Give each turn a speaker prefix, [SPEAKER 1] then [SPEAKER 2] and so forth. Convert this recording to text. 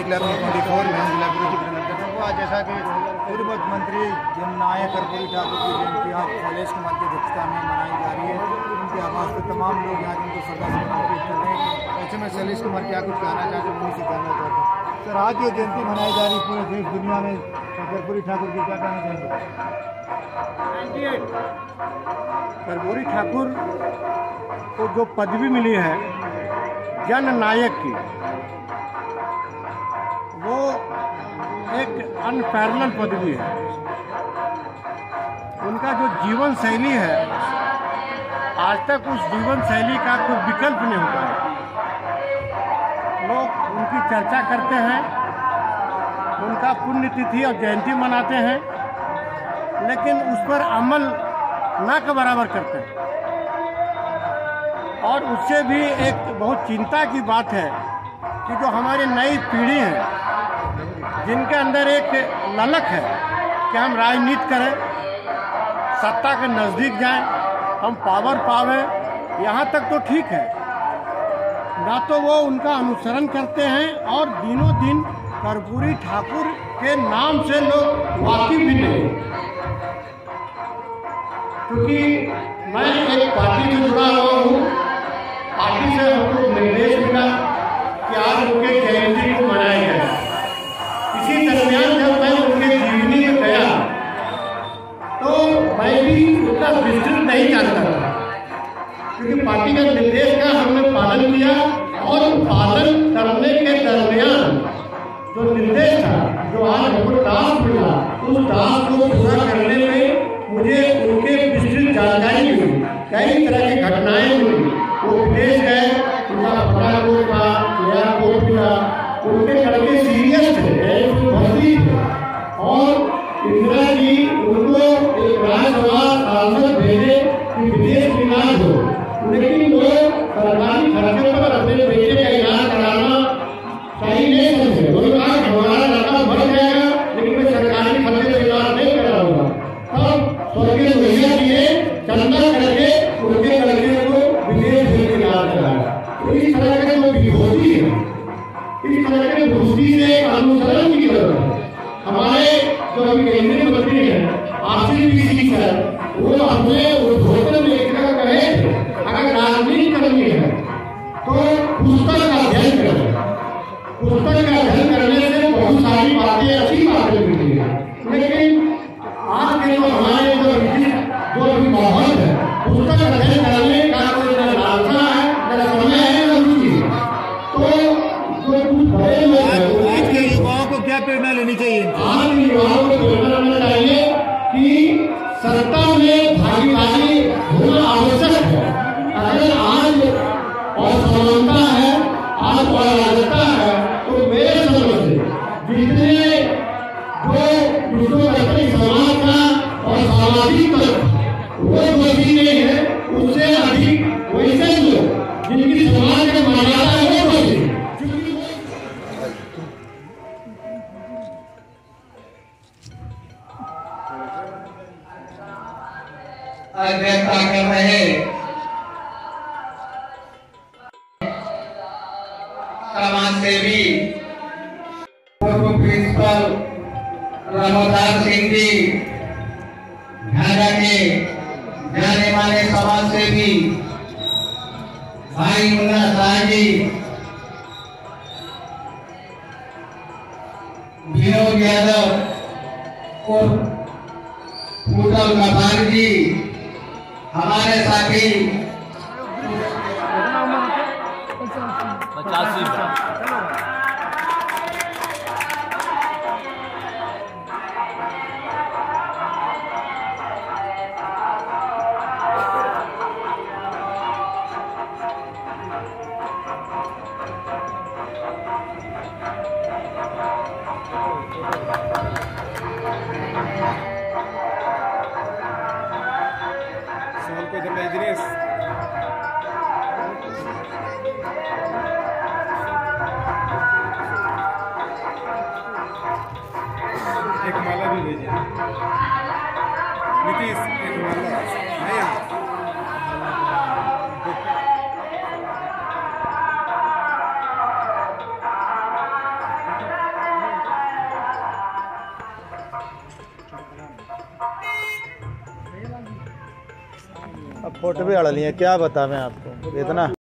[SPEAKER 1] सैनिक क्लब 24 में आज जैसा कि पूर्व मुख्यमंत्री जननायक कर्पूरी ठाकुर की जयंती यहाँ शैलेश कुमार की अध्यक्षता में मनाई जा रही है। उनके आवास पर तमाम लोग यहाँ उनको श्रद्धांजलि अर्पित कर रहे हैं। ऐसे में शैलेश कुमार क्या कुछ कहना चाहते हैं, उन्हीं से जानना चाहते हैं। सर, आज जो जयंती मनाई जा रही है पूरे देश दुनिया में कर्पूरी ठाकुर की, क्या कहना चाहेंगे?
[SPEAKER 2] कर्पूरी ठाकुर को जो पदवी मिली है जननायक की, वो एक अनपैरेलल पदवी है। उनका जो जीवन शैली है, आज तक उस जीवन शैली का कोई विकल्प नहीं होता है। लोग उनकी चर्चा करते हैं, उनका पुण्यतिथि और जयंती मनाते हैं, लेकिन उस पर अमल ना के बराबर करते हैं। और उससे भी एक बहुत चिंता की बात है कि जो हमारी नई पीढ़ी है, जिनके अंदर एक ललक है कि हम राजनीति करें, सत्ता के नज़दीक जाएं, हम पावर पावें, यहाँ तक तो ठीक है, ना तो वो उनका अनुसरण करते हैं और दिनों दिन कर्पूरी ठाकुर के नाम से लोग वाकिफ भी नहीं। क्योंकि मैं एक पार्टी से जुड़ा हुआ हूँ, पार्टी से हमको निर्देश मिला कि आज उनके जयंती को मनाया जाए। इसी दरमियान जब मैं उनके जीवनी में गया तो मैं भी उतना विस्तृत नहीं जानता था, क्योंकि पार्टी का निर्देश का हमने पालन किया और पालन करने के दरमियान जो निर्देश था, जो आज हमको टास्क मिला, उस टास्क को पूरा करने में मुझे उनके विस्तृत जानकारी मिली, कई तरह की घटनाएं मिली। वो विदेश गए, उनका पठानकोट था, एयरपोर्ट था, उनके लड़के सीरियस थे, भर्ती थे, और इंदिरा जी उनको एक राज्यसभा सांसद भेजे कि विदेश में इलाज हो, लेकिन वो सरकारी खर्चे पर अपने बेटे का इलाज कराना सही नहीं समझे। वो कहा हमारा लड़का मर जाएगा, लेकिन मैं सरकारी खर्चे पर इलाज नहीं कराऊंगा। तब स्वर्गीय भैया जी ने चंदा करके उनके लड़के को विदेश में इलाज कराया। तो इस तरह का जो विरोधी है, इस तरह के दोस्ती से अनुसरण की जरूरत है। हमारे जो अभी केंद्रीय मंत्री हैं आशीष सिंह सर, वो हमने उद्घोषण में एक जगह कहे थे, अगर राजनीति करनी है तो पुस्तक का अध्ययन करें। पुस्तक का अध्ययन करने से बहुत सारी बातें, अच्छी बातें मिलती है, लेकिन आज के जो हमारे जो अभी माहौल है, पुस्तक अध्ययन करने का कोई न लालसा है, न समय है, न रुचि है। तो
[SPEAKER 1] आज के युवाओं को क्या प्रेरणा लेनी चाहिए?
[SPEAKER 2] आज के युवाओं को प्रेरणा लेना चाहिए कि सत्ता में भागीदारी होना आवश्यक है। अगर आज असमानता है, आज अराजकता है, तो मेरे समझ से जितने जो विश्व समाज का और सामाजिक वो दोषी नहीं है, उससे अधिक वैसे लोग जिनकी समाज में मर्यादा है वो दोषी।
[SPEAKER 3] अध्यक्षता कर रहे समाज सेवी पूर्व प्रिंसिपल रामोदार सिंह जी, झाझा के जाने माने समाज सेवी भाई मुन्ना शाह जी, विनोद यादव और पूतल कपाल जी, हमारे साथी
[SPEAKER 4] 85
[SPEAKER 1] एक माला भी भेजिए। नीतीश, एक माला नया अब फोटो भी अड़ लिए, क्या बतावें आपको इतना।